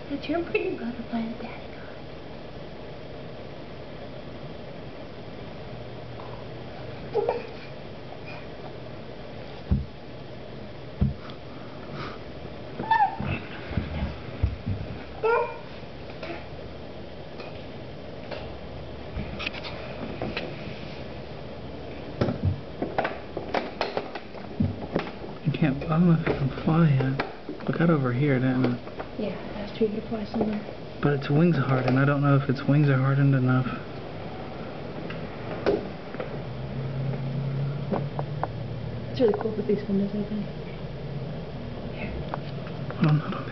That's your pretty butterfly that Daddy got. You can't, I don't know if it can fly yet. Look out over here, didn't it? Yeah, it has to be able to fly somewhere. But its wings are hardened. I don't know if its wings are hardened enough. It's really cool with these windows open. Here. I don't know.